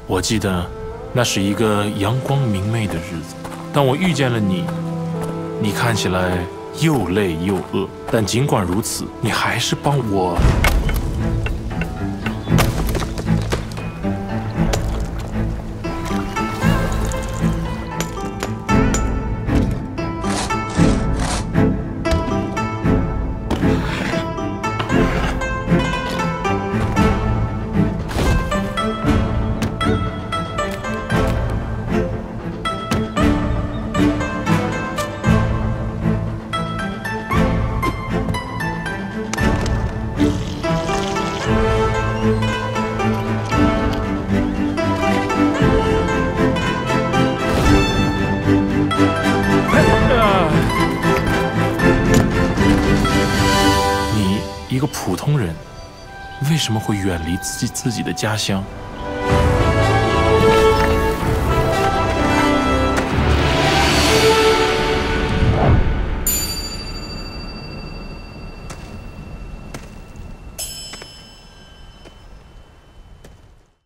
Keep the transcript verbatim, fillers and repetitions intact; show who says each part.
Speaker 1: 我记得，那是一个阳光明媚的日子。当我遇见了你，你看起来又累又饿，但尽管如此，你还是帮我。一个普通人，为什么会远离自己自己的家乡？